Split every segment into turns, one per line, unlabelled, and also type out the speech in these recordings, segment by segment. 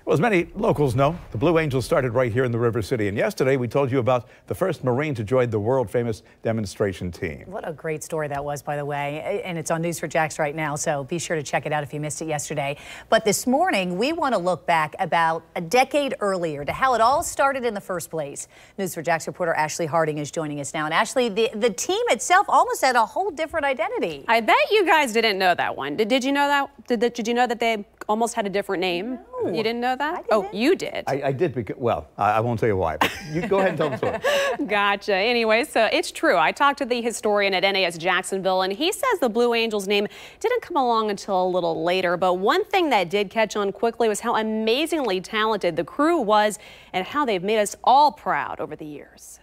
Well, as many locals know, the Blue Angels started right here in the River City. And yesterday we told you about the first Marine to join the world-famous demonstration team.
What a great story that was, by the way. And it's on News4JAX right now, so be sure to check it out if you missed it yesterday. But this morning, we want to look back about a decade earlier to how it all started in the first place. News4JAX reporter Ashley Harding is joining us now. And Ashley, the team itself almost had a whole different identity.
I bet you guys didn't know that one. Did you know that? Did you know that they almost had a different name?
No.
You didn't know that?
I didn't.
Oh, you did.
I did because, well, I won't tell you why, but you go ahead and tell the story.
Gotcha. Anyway, so it's true. I talked to the historian at NAS Jacksonville, and he says the Blue Angels name didn't come along until a little later. But one thing that did catch on quickly was how amazingly talented the crew was and how they've made us all proud over the years.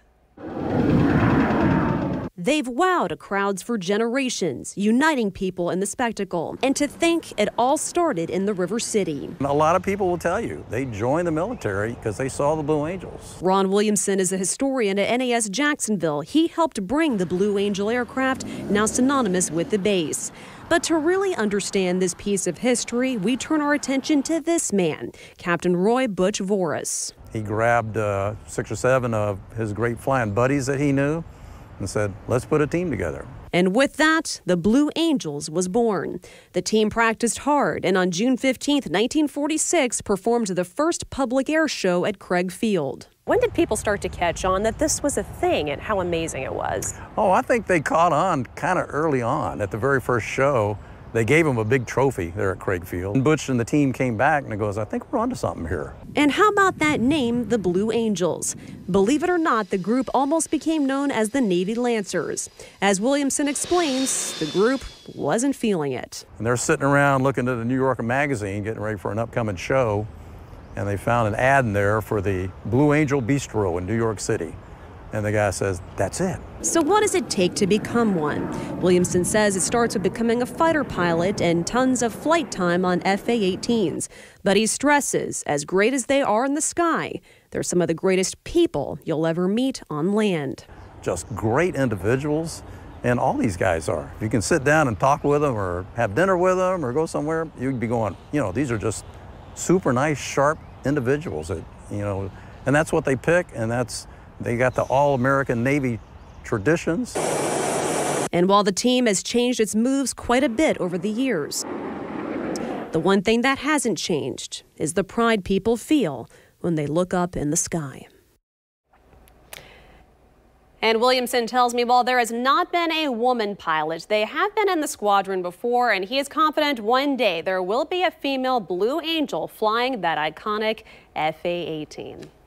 They've wowed crowds for generations, uniting people in the spectacle. And to think it all started in the River City.
A lot of people will tell you they joined the military because they saw the Blue Angels.
Ron Williamson is a historian at NAS Jacksonville. He helped bring the Blue Angel aircraft, now synonymous with the base. But to really understand this piece of history, we turn our attention to this man, Captain Roy Butch Voris.
He grabbed 6 or 7 of his great flying buddies that he knew and said, let's put a team together.
And with that, the Blue Angels was born. The team practiced hard and on June 15, 1946, performed the first public air show at Craig Field. When did people start to catch on that this was a thing and how amazing it was?
Oh, I think they caught on kind of early on. At the very first show, they gave him a big trophy there at Craig Field. And Butch and the team came back and he goes, I think we're onto something here.
And how about that name, the Blue Angels? Believe it or not, the group almost became known as the Navy Lancers. As Williamson explains, the group wasn't feeling it.
And they're sitting around looking at the New Yorker magazine, getting ready for an upcoming show, and they found an ad in there for the Blue Angel Bistro in New York City. And the guy says, that's it.
So what does it take to become one? Williamson says it starts with becoming a fighter pilot and tons of flight time on FA-18s. But he stresses, as great as they are in the sky, they're some of the greatest people you'll ever meet on land.
Just great individuals, and all these guys are. If you can sit down and talk with them or have dinner with them or go somewhere, you'd be going, you know, these are just super nice, sharp individuals that, you know, and that's what they pick, and they got the all-American Navy traditions.
And while the team has changed its moves quite a bit over the years, the one thing that hasn't changed is the pride people feel when they look up in the sky. And Williamson tells me while there has not been a woman pilot, they have been in the squadron before, and he is confident one day there will be a female Blue Angel flying that iconic FA-18.